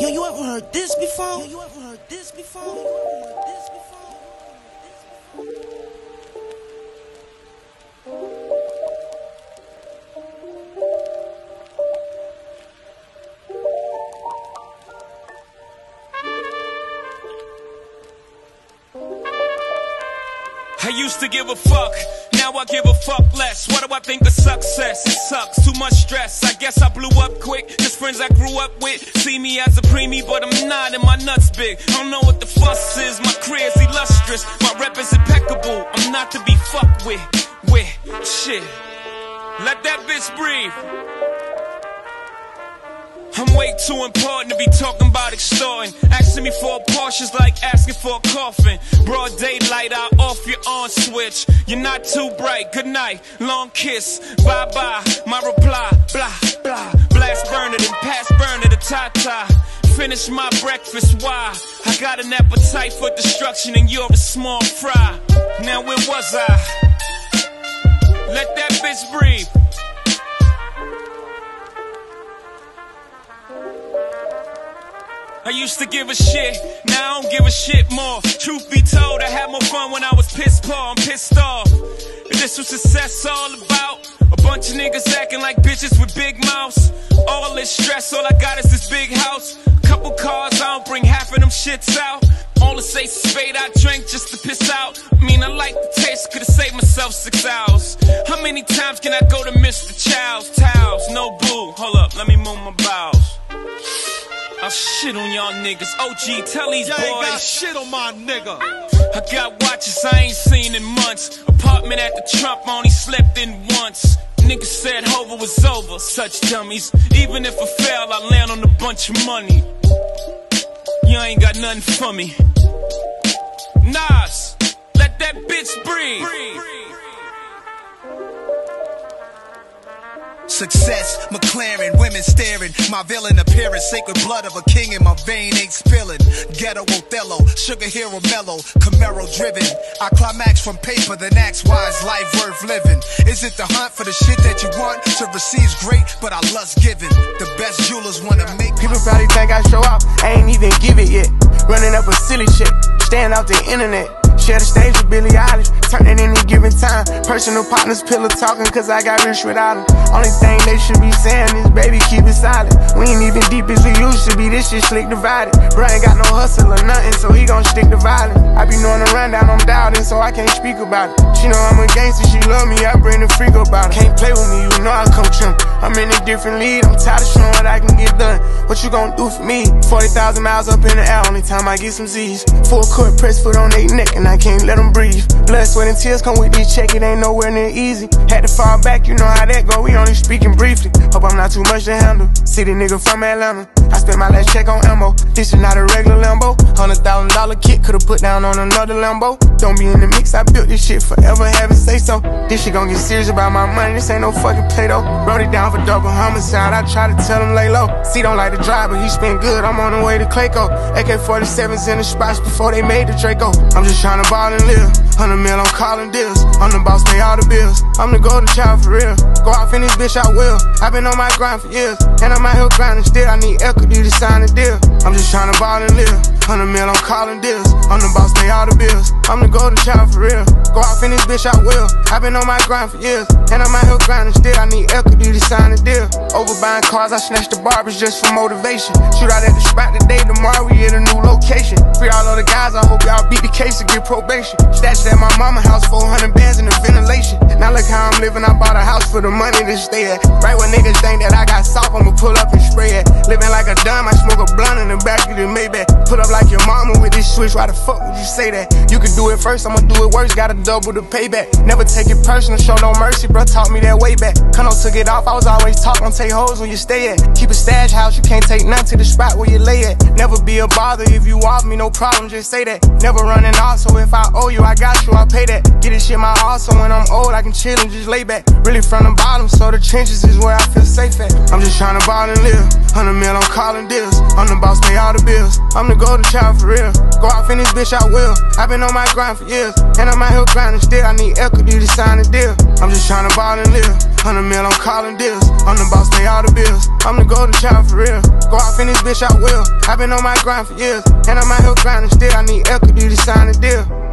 Yo, you ever heard this before? Yo, you ever heard this before? I used to give a fuck, now I give a fuck less. What do I think of success? It sucks, too much stress. I guess I blew up quick, just friends I grew up with see me as a preemie, but I'm not and my nuts big. I don't know what the fuss is, my career's illustrious, my rep is impeccable. I'm not to be fucked with shit. Let that bitch breathe. I'm way too important to be talking about extorting. Asking me for a Porsche's like asking for a coffin. Broad daylight, I off your on switch. You're not too bright, good night, long kiss, bye bye. My reply, blah blah. Blast burner, then pass burner to ta-ta. Finish my breakfast, why? I got an appetite for destruction and you're a small fry. Now where was I? Let that bitch breathe. I used to give a shit, now I don't give a shit more. Truth be told, I had more fun when I was pissed poor, I'm pissed off. If this was success all about, a bunch of niggas acting like bitches with big mouths. All this stress, all I got is this big house. Couple cars, I don't bring half of them shits out. All the say spade I drank just to piss out. I mean, I like the taste, could've saved myself 6 hours. How many times can I go to Mr. Chow's? Towels, no boo, hold up, let me move my bowels. I'll shit on y'all niggas. OG, tell these boys. Ain't got shit on my nigga. I got watches I ain't seen in months. Apartment at the Trump, I only slept in once. Niggas said Hova was over, such dummies. Even if I fail, I land on a bunch of money. You ain't got nothing for me. Nas, let that bitch breathe. Success, McLaren, women staring. My villain appearance, sacred blood of a king in my vein ain't spilling. Ghetto Othello, sugar hero mellow, Camaro driven. I climax from paper, then ask why is life worth living? Is it the hunt for the shit that you want? To receive's great, but I lust giving. The best jewelers wanna make. People probably think I show off, I ain't even give it yet. Running up a silly shit, staying off the internet. Share the stage with Billie Eilish, turn it any given time. Personal partners, pillow talking, cause I got rich without them. Only thing they should be saying is, baby, keep it silent. We ain't even deep as we used to be, this shit slick divided. Bro ain't got no hustle or nothing, so he gon' stick to violence. I be knowing the rundown, I'm doubting, so I can't speak about it. She know I'm a gangster, she love me, I bring the freak about it. Can't play with me, you know I come trim. I'm in a different league, I'm tired of showing what I can get done. What you gon' do for me? 40,000 miles up in the air, only time I get some Z's. Full court press foot on they neck, and I can't let them breathe. Blood, sweat, and tears come with this check, it ain't nowhere near easy. Had to fall back, you know how that go, we only speaking briefly. Hope I'm not too much to handle. City nigga from Atlanta, I spent my last check on ammo. This is not a regular Lambo. $100,000 kit, could've put down on another Lambo. Don't be in the mix, I built this shit forever, have it say so. This shit gon' get serious about my money, this ain't no fucking play though. Wrote it down for double homicide, I try to tell him lay low. C don't like to drive, but he spent good, I'm on the way to Clayco. AK-47s in the spots before they made the Draco. I'm just tryna ball and live, 100 mil, I'm calling deals. I'm the boss, pay all the bills, I'm the golden child for real. Go off in this bitch, I will. I've been on my grind for years, and I'm out here grinding still. I need equity to sign a deal. I'm just tryna ball and live, 100 mil, I'm calling deals. I'm the boss, pay all the bills, I'm the golden child for real. Go off in this bitch, I will. I've been on my grind for years, and I'm out here grinding still. I need equity to sign a deal. Over buying cars, I snatched the barbers just for motivation. Shoot out at the spot today, tomorrow we at a new location. Free all of the guys, I hope y'all beat the case and get probation. Stashed at my mama house, 400 bands in the ventilation. Now look how I'm living, I bought a house for the money to stay at. Right when niggas think that I got soft, I'ma pull up and spray it. Living like a dime, I smoke a blunt in the back of the Maybach. Put up like your mama with this switch, why the fuck would you say that? You can do it first, I'ma do it worse, gotta double the payback. Never take it personal, show no mercy, bro, taught me that way back. Kano took it off, I was always taught, don't take hoes when you stay at. Keep a stash house, you can't take none to the spot where you lay at. Never be a bother, if you off me, no problem, just say that. Never running off, so if I owe you, I got you, I pay that. Get this shit my all, so when I'm old, I can chill and just lay back. Really from the bottom, so the trenches is where I feel safe at. I'm just tryna ball and live, 100 mil, I'm calling deals. I'm the boss, pay all the bills. I'm the golden child for real. Go off in this bitch, I will. I've been on my grind for years, and I'm out here grinding still. I need equity to sign a deal. I'm just tryna ball and live. 100 mil, I'm calling deals. I'm the boss, pay all the bills. I'm the golden child for real. Go off in this bitch, I will. I've been on my grind for years, and I'm out here grinding still. I need equity to sign a deal.